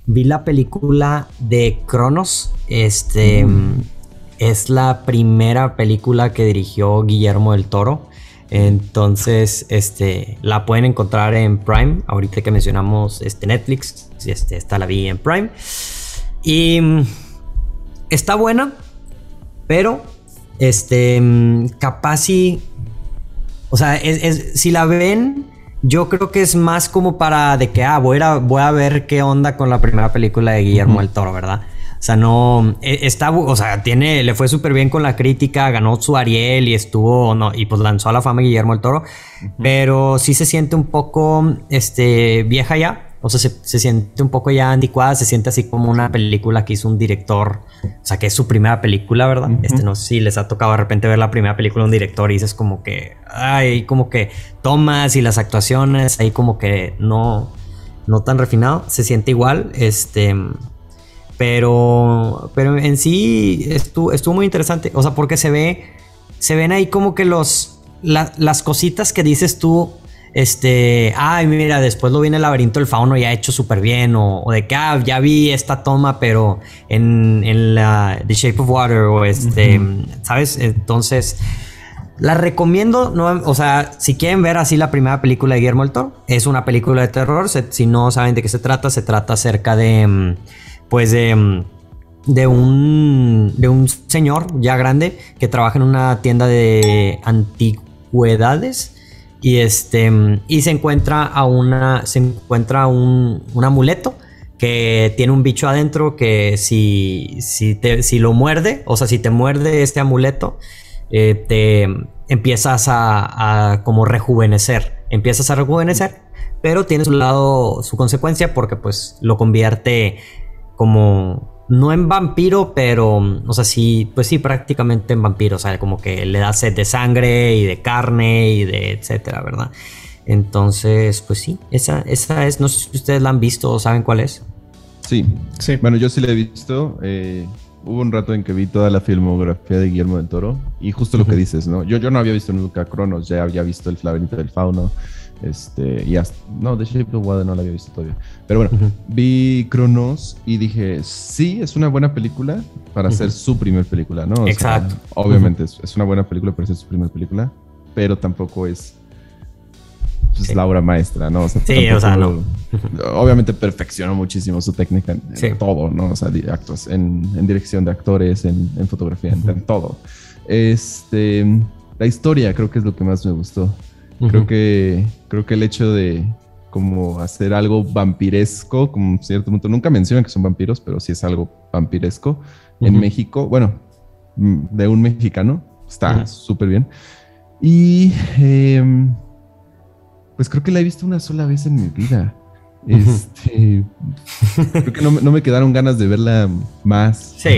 vi la película de Cronos. Es la primera película que dirigió Guillermo del Toro. Entonces, la pueden encontrar en Prime. Ahorita que mencionamos Netflix, esta la vi en Prime. Y está buena, pero capaz si... O sea, si la ven, yo creo que es más como para de que, voy a ver qué onda con la primera película de Guillermo del Toro, ¿verdad? O sea, no... le fue súper bien con la crítica, ganó su Ariel y y pues lanzó a la fama Guillermo del Toro. Pero sí se siente un poco, vieja ya. O sea, se siente un poco ya anticuada, se siente así como una película que hizo un director, o sea, que es su primera película, ¿verdad? No sé si les ha tocado de repente ver la primera película de un director y dices como que, como que tomas y las actuaciones, ahí como que no tan refinado, se siente igual, pero en sí estuvo muy interesante, o sea, porque se ven ahí como que las cositas que dices tú. Mira, después lo viene el laberinto del fauno ya hecho súper bien, o de que ya vi esta toma, pero en la The Shape of Water, o ¿sabes? Entonces, la recomiendo, no, o sea, si quieren ver así la primera película de Guillermo del Toro, es una película de terror. Si no saben de qué se trata acerca de, pues de un señor ya grande que trabaja en una tienda de antigüedades. Y se encuentra un amuleto que tiene un bicho adentro que si lo muerde, o sea, si te muerde este amuleto, te empiezas a como rejuvenecer. Empiezas a rejuvenecer, pero tiene su consecuencia, porque pues lo convierte como... No en vampiro, pero... O sea, sí... Pues sí, prácticamente en vampiro. O sea, como que le da sed de sangre y de carne y de etcétera, ¿verdad? Entonces, pues sí. Esa es... No sé si ustedes la han visto o saben cuál es. Sí. Bueno, yo sí la he visto. Hubo un rato en que vi toda la filmografía de Guillermo del Toro. Y justo lo que dices, ¿no? Yo no había visto nunca Cronos. Ya había visto El laberinto del fauno. No, The Shape of Water no la había visto todavía. Pero bueno, vi Cronos y dije, sí, es una buena película para hacer su primer película, ¿no? Exacto. Sea, obviamente es una buena película para hacer su primer película, pero tampoco es la obra maestra, ¿no? O sea, sí, o sea, no. Obviamente perfeccionó muchísimo su técnica en todo, ¿no? O sea, en dirección de actores, en fotografía, en todo. La historia creo que es lo que más me gustó. Creo que el hecho de como hacer algo vampiresco, como cierto punto, nunca mencionan que son vampiros, pero sí es algo vampiresco en México, bueno, de un mexicano, está súper bien. Y pues creo que la he visto una sola vez en mi vida. Creo que no me quedaron ganas de verla más. Sí.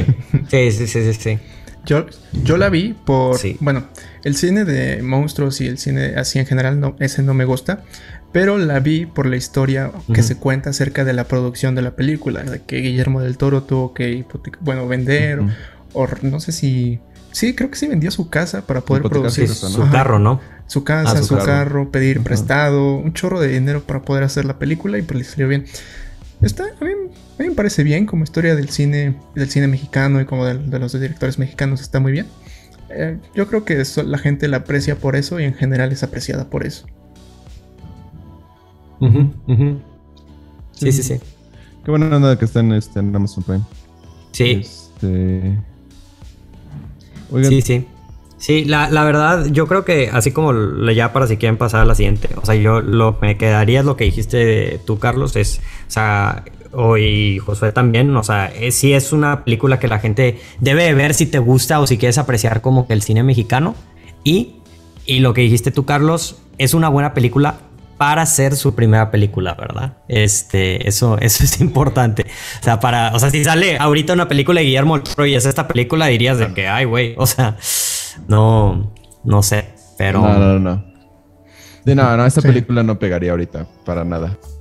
Yo la vi por... Sí. Bueno, el cine de monstruos y el cine así en general, ese no me gusta. Pero la vi por la historia que se cuenta acerca de la producción de la película. De que Guillermo del Toro tuvo que vender. O no sé si... Sí, creo que sí vendió su casa para poder producir. Su carro, ¿no? Su casa, su carro, pedir prestado. Un chorro de dinero para poder hacer la película. Y pues le salió bien. A mí me parece bien como historia del cine mexicano y como de los directores mexicanos, está muy bien. Yo creo que la gente la aprecia por eso y en general es apreciada por eso. Sí. Qué buena onda que está en Amazon Prime. Sí. Oigan. Sí. Sí, la verdad, yo creo que así como ya para si quieren pasar a la siguiente, o sea, me quedaría lo que dijiste tú, Carlos, o sea, y Josué también, o sea, sí es una película que la gente debe ver si te gusta o si quieres apreciar como que el cine mexicano, y lo que dijiste tú, Carlos, es una buena película para ser su primera película, ¿verdad? Eso es importante. O sea, si sale ahorita una película de Guillermo del Toro y es esta película, dirías de que, ay, güey, o sea, no sé, pero... No. Esta película no pegaría ahorita, para nada.